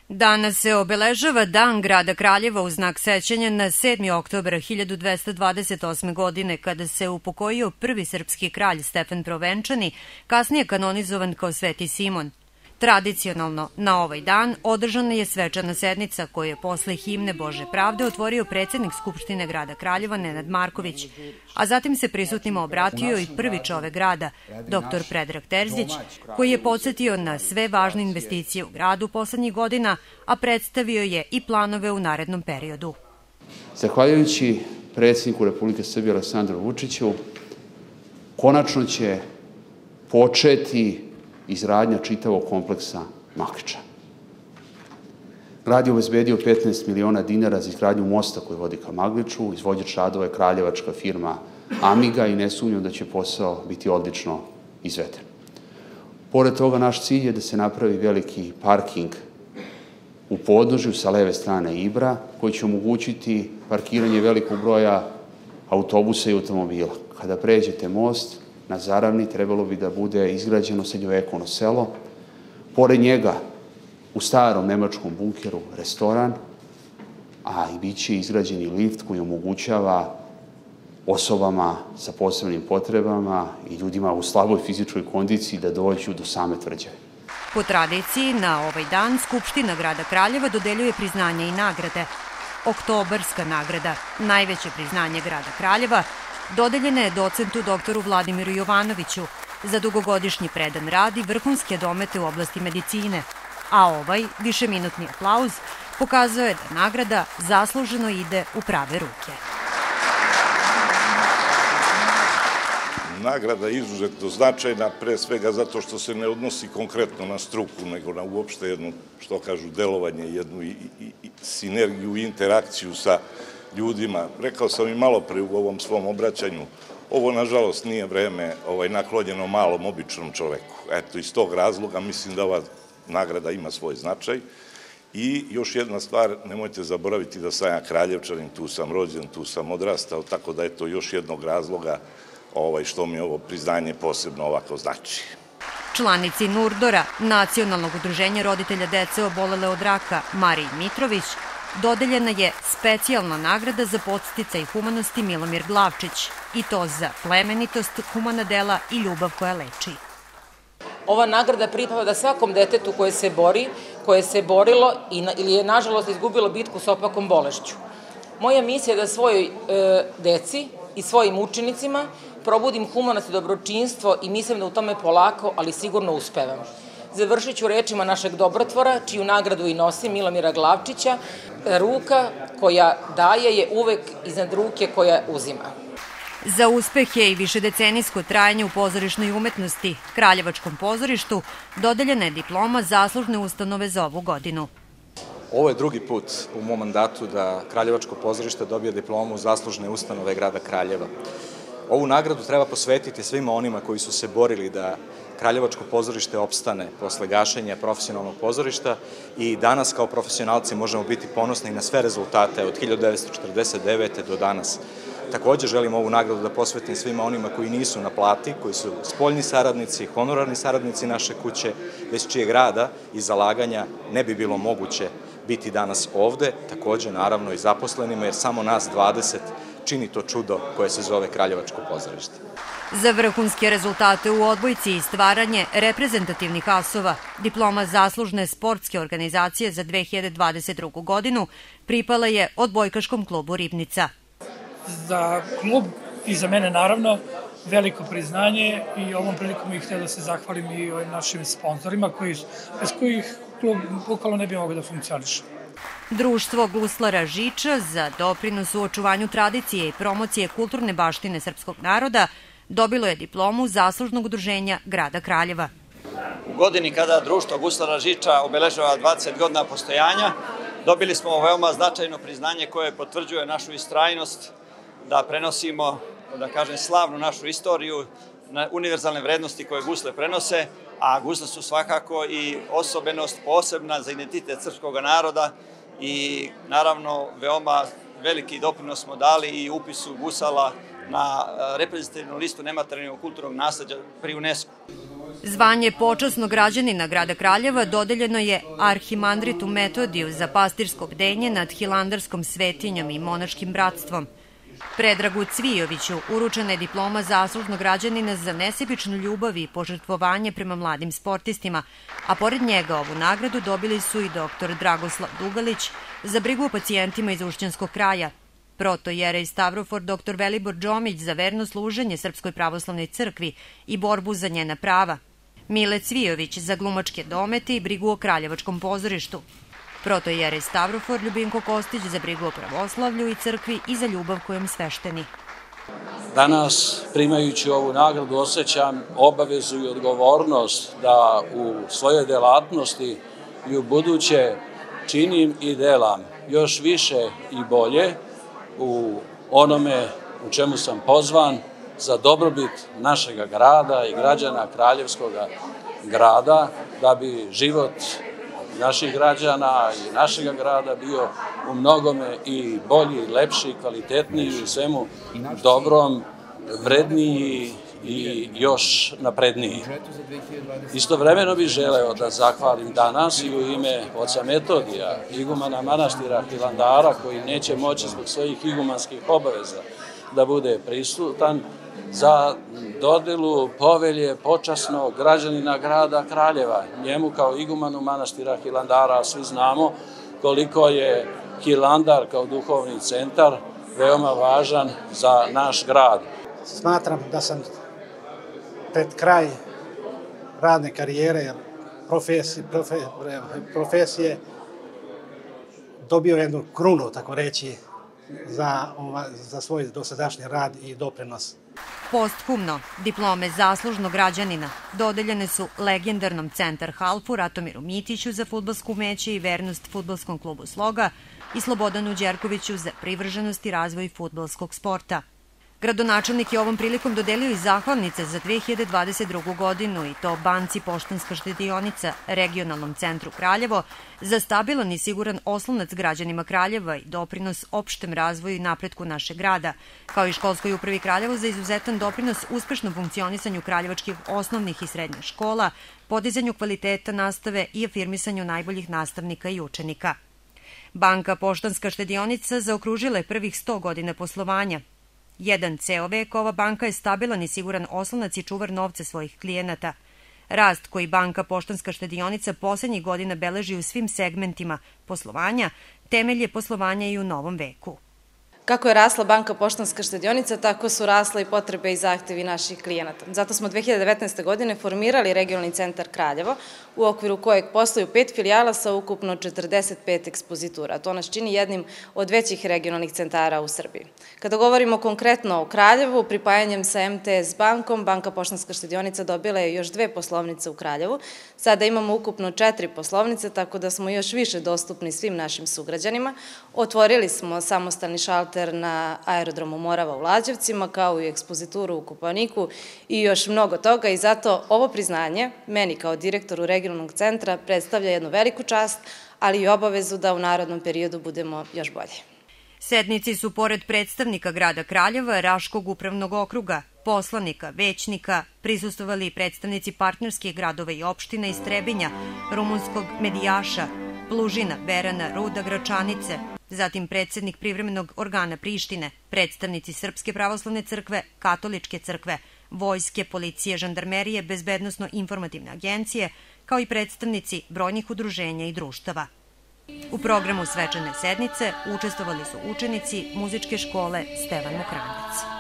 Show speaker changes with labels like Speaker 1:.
Speaker 1: Danas se obeležava Dan grada Kraljeva u znak sećanja na 7. oktobar 1228. godine, kada se upokojio prvi srpski kralj Stefan Provenčani, kasnije kanonizovan kao Sveti Simon. Tradicionalno, na ovaj dan održana je svečana sednica koju je posle himne Bože pravde otvorio predsednik Skupštine grada Kraljeva Nenad Marković, a zatim se prisutnima obratio i prvi čovek grada, dr. Predrag Terzić, koji je podsetio na sve važne investicije u gradu poslednjih godina, a predstavio je i planove u narednom periodu.
Speaker 2: Zahvaljujući predsedniku Republike Srbije Aleksandru Vučiću, konačno će početi izgradnja čitavog kompleksa Makiča. Grad je obezbedio 15 miliona dinara za izgradnju mosta koji vodi ka Magliču. Izvođač radova je kraljevačka firma Amiga i ne sumnjam da će posao biti odlično izveden. Pored toga, naš cilj je da se napravi veliki parking u podnožju sa leve strane Ibra, koji će omogućiti parkiranje velikog broja autobusa i automobila. Kada pređete most na Zaravni, trebalo bi da bude izgrađeno srednjovekovno selo. Pored njega, u starom nemačkom bunkeru, restoran, a i bit će izgrađeni lift koji omogućava osobama sa posebnim potrebama i ljudima u slaboj fizičkoj kondiciji da dođu do same tvrđave.
Speaker 1: Po tradiciji, na ovaj dan Skupština grada Kraljeva dodeljuje priznanje i nagrade. Oktobarska nagrada, najveće priznanje grada Kraljeva, dodeljena je docentu doktoru Vladimiru Jovanoviću za dugogodišnji predan rad i vrhunske domete u oblasti medicine, a ovaj višeminutni aplauz pokazuje da nagrada zasluženo ide u prave ruke.
Speaker 3: Nagrada je izuzetno značajna, pre svega zato što se ne odnosi konkretno na struku, nego na uopšte jedno, što kažu, delovanje, jednu sinergiju i interakciju sa ljudima. Rekao sam i malo pre u ovom svom obraćanju, ovo nažalost nije vreme naklonjeno malom običnom čoveku. Eto, iz tog razloga mislim da ova nagrada ima svoj značaj. I još jedna stvar, nemojte zaboraviti da sam ja Kraljevčanin, tu sam rođen, tu sam odrastao, tako da je to još jednog razloga što mi ovo priznanje posebno ovako znači.
Speaker 1: Članici Nurdora, Nacionalnog udruženja roditelja dece obolele od raka, Mariji Mitrović, dodeljena je specijalna nagrada za podsticaj humanosti Milomir Glavčić, i to za plemenitost, humana dela i ljubav koja leči.
Speaker 4: Ova nagrada pripada svakom detetu koje se bori, koje se borilo ili je nažalost izgubilo bitku sa opakom bolešću. Moja misija je da svojoj deci i svojim učenicima probudim humanost i dobročinstvo i mislim da u tome polako, ali sigurno uspevam. Završit ću rečima našeg dobrotvora, čiju nagradu i nosi, Milomira Glavčića. Ruka koja daje je uvek iznad ruke koja uzima.
Speaker 1: Za uspehe i višedecenijsko trajanje u pozorišnoj umetnosti Kraljevačkom pozorištu dodeljena je diploma zaslužne ustanove za ovu godinu.
Speaker 5: Ovo je drugi put u mom mandatu da Kraljevačko pozorište dobije diplomu zaslužne ustanove grada Kraljeva. Ovu nagradu treba posvetiti svima onima koji su se borili da Kraljevačko pozorište opstane posle gašenja profesionalnog pozorišta i danas kao profesionalci možemo biti ponosni na sve rezultate od 1949. do danas. Takođe želim ovu nagradu da posvetim svima onima koji nisu na plati, koji su spoljni saradnici, honorarni saradnici naše kuće, bez čijeg rada i zalaganja ne bi bilo moguće biti danas ovde, takođe naravno i zaposlenima, jer samo nas 20 čini to čudo koje se zove Kraljevačko pozorište.
Speaker 1: Za vrhunske rezultate u odbojci i stvaranje reprezentativnih asova, diploma zaslužne sportske organizacije za 2022. godinu pripala je Odbojkaškom klubu Ribnica.
Speaker 6: Za klub i za mene naravno veliko priznanje i ovom prilikom bih htio da se zahvalim i našim sponsorima bez kojih klub bukvalno ne bi mogao da funkcioniše.
Speaker 1: Društvo guslara Žiča za doprinos u očuvanju tradicije i promocije kulturne baštine srpskog naroda dobilo je diplomu zaslužnog udruženja grada Kraljeva.
Speaker 7: U godini kada društvo guslara Žiča obeležava 20 godina postojanja, dobili smo veoma značajno priznanje koje potvrđuje našu istrajnost da prenosimo, da kažem, slavnu našu istoriju, univerzalne vrednosti koje gusle prenose, a gusle su svakako i osobenost posebna za identitet srpskog naroda i naravno veoma veliki doprinos smo dali i upisu gusala na reprezentativnu listu nematerijalnog kulturnog nasleđa pri UNESCO.
Speaker 1: Zvanje počasnog građanina grada Kraljeva dodeljeno je arhimandritu Metodiju za pastirsko bdenje nad hilandarskom svetinjom i monaškim bratstvom. Predragu Cvijoviću uručena je diploma zaslužnog građanina za nesebičnu ljubav i požrtvovanje prema mladim sportistima, a pored njega ovu nagradu dobili su i dr. Dragoslav Dugalić za brigu o pacijentima iz Ušćanskog kraja, protojerej Stavrofor dr. Velibor Đomić za verno služenje Srpskoj pravoslavnoj crkvi i borbu za njena prava, Mile Cvijović za glumačke domete i brigu o Kraljevačkom pozorištu, protojerej Stavrofor Ljubinko Kostić za brigu o pravoslavlju i crkvi i za ljubav kojom svešteni.
Speaker 8: Danas, primajući ovu nagradu, osjećam obavezu i odgovornost da u svojoj delatnosti i u buduće činim i delam još više i bolje u onome u čemu sam pozvan za dobrobit našeg grada i građana Kraljevskog grada, da bi život naših građana i našeg grada bio u mnogome i bolji, lepši, kvalitetniji, u svemu dobrom, vredniji i još napredniji. Istovremeno bih želeo da zahvalim danas i u ime oca Metodija, igumana manastira Hilandara, koji neće moći zbog svojih igumanskih obaveza da bude prisutan, za dodelu povelje počasnog građanina grada Kraljeva. Njemu kao igumanu manastira Hilandara svi znamo koliko je Hilandar kao duhovni centar veoma važan za naš grad.
Speaker 9: Smatram da sam pred kraj radne karijere, profesije, dobio jednu krunu, tako reći, za svoj dosadašnji rad i doprinos.
Speaker 1: Posthumno, diplome zaslužnog građanina dodeljene su legendarnom Centar Halfu Ratomiru Mitiću za fudbalsko umeće i vernost fudbalskom klubu Sloga i Slobodanu Đerkoviću za privrženost i razvoj fudbalskog sporta. Gradonačelnik je ovom prilikom dodelio i zahvalnice za 2022. godinu i to Banci Poštanska štedionica, Regionalnom centru Kraljevo, za stabilan i siguran oslonac građanima Kraljeva i doprinos opštem razvoju i napretku našeg grada, kao i Školskoj upravi Kraljevo za izuzetan doprinos uspešnom funkcionisanju kraljevačkih osnovnih i srednjih škola, podizanju kvaliteta nastave i afirmisanju najboljih nastavnika i učenika. Banka Poštanska štedionica zaokružila je prvih 100 godina poslovanja. Jedan ceo vek ova banka je stabilan i siguran oslonac i čuvar novca svojih klijenata. Rast koji Banka Poštanska štedionica poslednjih godina beleži u svim segmentima poslovanja, temelj je poslovanja i u novom veku.
Speaker 10: Kako je rasla Banka Poštanska štedionica, tako su rasle i potrebe i zahtevi naših klijenata. Zato smo 2019. godine formirali Regionalni centar Kraljevo, u okviru kojeg posluju 5 filijala sa ukupno 45 ekspozitura. To nas čini jednim od većih regionalnih centara u Srbiji. Kada govorimo konkretno o Kraljevu, pripajanjem sa MTS bankom, Banka Poštanska štedionica dobila je još 2 poslovnice u Kraljevu. Sada imamo ukupno 4 poslovnice, tako da smo još više dostupni svim našim sugrađanima. Otvorili smo samostalni šalter na aerodromu Morava u Lađevcima, kao i ekspozituru u Kopaoniku i još mnogo toga, i zato ovo priznanje meni kao direktoru regionalnog centra predstavlja jednu veliku čast, ali i obavezu da u narednom periodu budemo još bolji.
Speaker 1: Sednici su pored predstavnika grada Kraljeva, Raškog upravnog okruga, poslanika, većnika, prisustvovali i predstavnici partnerskih gradova i opština iz Trebinja, rumunskog Medijaša, Plužina, Berana, Ruda, Gračanice, zatim predsednik privremenog organa Prištine, predstavnici Srpske pravoslavne crkve, Katoličke crkve, vojske, policije, žandarmerije, bezbednosno-informativne agencije, kao i predstavnici brojnih udruženja i društava. U programu svečane sednice učestvovali su učenici muzičke škole Stevan Mokranjac.